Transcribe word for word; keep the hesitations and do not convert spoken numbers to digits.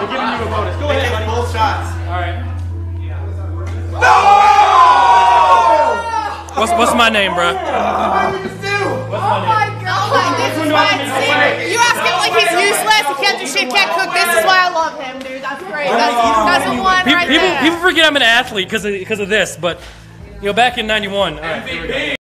We're giving you a bonus. Go ahead, buddy. Both shots. All right. No! What's what's my name, bro? What's my name? Oh my god, this is why it's You ask him like he's useless, he can't do shit, can't cook. This is why I love him, dude. That's great. That's, that's the one People, right people, there. people forget I'm an athlete because of because of this, but you know, back in ninety-one. All right, here we go.